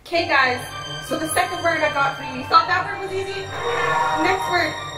Okay guys, so the second word I got for you, you thought that word was easy? Next word.